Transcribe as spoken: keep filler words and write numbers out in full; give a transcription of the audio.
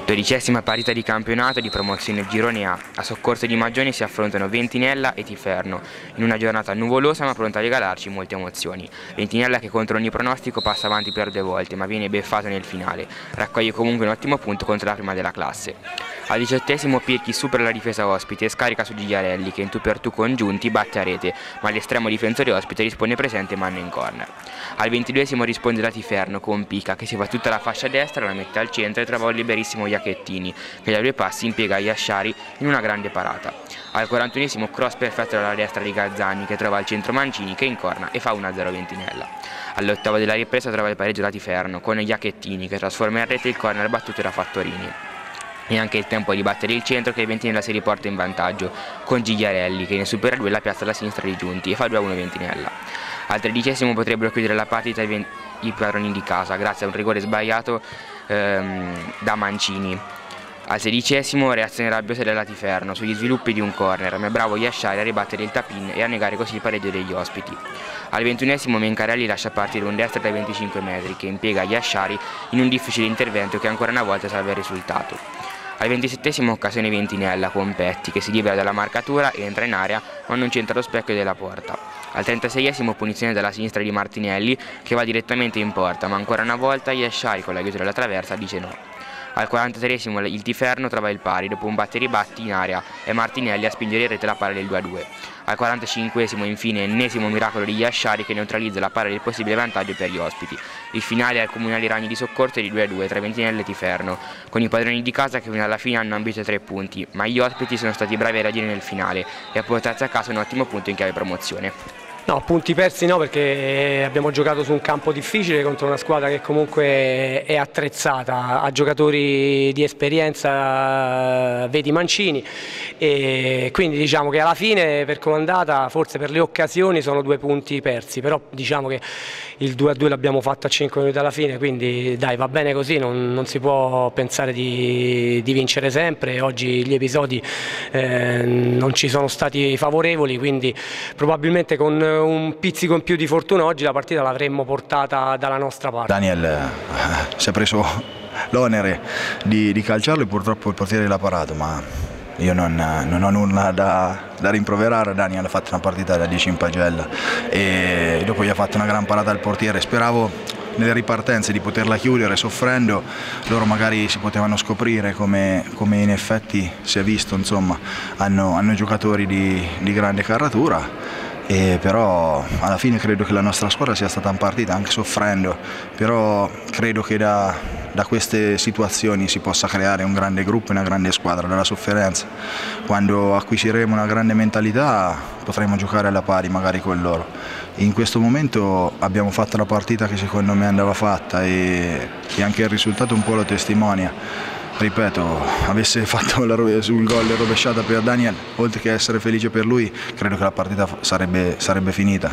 Dodicesima partita di campionato di promozione Girone A. A Soccorso di Magione si affrontano Ventinella e Tiferno, in una giornata nuvolosa ma pronta a regalarci molte emozioni. Ventinella, che contro ogni pronostico passa avanti per due volte ma viene beffato nel finale, raccoglie comunque un ottimo punto contro la prima della classe. Al diciottesimo Pirchi supera la difesa ospite e scarica su Gigliarelli, che in tu per tu congiunti batte a rete, ma l'estremo difensore ospite risponde presente e manda in corner. Al ventiduesimo risponde la Tiferno con Pica, che si fa tutta la fascia destra, la mette al centro e trova un liberissimo Iacchettini, che da due passi impiega Iasciari in una grande parata. Al quarantunesimo cross perfetto dalla destra di Gazzani, che trova al centro Mancini, che incorna e fa uno a zero Ventinella. All'ottavo della ripresa trova il pareggio la Tiferno con Iacchettini, che trasforma in rete il corner battuto da Fattorini. E anche il tempo di battere il centro, che Ventinella si riporta in vantaggio con Gigliarelli, che ne supera due la piazza alla sinistra di Giunti e fa due a uno Ventinella. Al tredicesimo potrebbero chiudere la partita i padroni di casa grazie a un rigore sbagliato ehm, da Mancini. Al sedicesimo reazione rabbiosa della Tiferno sugli sviluppi di un corner, ma è bravo Iasciari a ribattere il tap-in e a negare così il pareggio degli ospiti. Al ventunesimo Mencarelli lascia partire un destro dai venticinque metri, che impiega Iasciari in un difficile intervento che ancora una volta salva il risultato. Al ventisettesimo occasione Ventinella con Petti, che si libera dalla marcatura e entra in area ma non centra lo specchio della porta. Al trentaseiesimo punizione dalla sinistra di Martinelli, che va direttamente in porta, ma ancora una volta Iasciari con l'aiuto della traversa dice no. Al quarantatreesimo il Tiferno trova il pari dopo un batte e ribatti in area e Martinelli a spingere in rete la palla del due a due. Al quarantacinquesimo infine ennesimo miracolo di Iasciari, che neutralizza la palla del possibile vantaggio per gli ospiti. Il finale al Comunale Ragni di Soccorso è di due a due tra Ventinella e Tiferno, con i padroni di casa che fino alla fine hanno ambito tre punti, ma gli ospiti sono stati bravi a reagire nel finale e a portarsi a casa un ottimo punto in chiave promozione. No, punti persi no, perché abbiamo giocato su un campo difficile contro una squadra che comunque è attrezzata, ha giocatori di esperienza, vedi Mancini, e quindi diciamo che alla fine per come è andata, forse per le occasioni sono due punti persi, però diciamo che il due a due l'abbiamo fatto a cinque minuti alla fine, quindi dai, va bene così, non, non si può pensare di, di vincere sempre. Oggi gli episodi eh, non ci sono stati favorevoli, quindi probabilmente con un pizzico in più di fortuna oggi la partita l'avremmo portata dalla nostra parte. Daniel eh, si è preso l'onere di, di calciarlo e purtroppo il portiere l'ha parato, ma io non, non ho nulla da, da rimproverare. Daniel ha fatto una partita da dieci in pagella e dopo gli ha fatto una gran parata al portiere. Speravo nelle ripartenze di poterla chiudere soffrendo, loro magari si potevano scoprire come, come in effetti si è visto, insomma, hanno, hanno giocatori di, di grande caratura. E però alla fine credo che la nostra squadra sia stata in partita anche soffrendo, però credo che da, da queste situazioni si possa creare un grande gruppo e una grande squadra dalla sofferenza. Quando acquisiremo una grande mentalità potremo giocare alla pari magari con loro. In questo momento abbiamo fatto la partita che secondo me andava fatta e, e anche il risultato un po' lo testimonia. Ripeto, avesse fatto la, sul gol rovesciata per Daniel, oltre che essere felice per lui, credo che la partita sarebbe, sarebbe finita.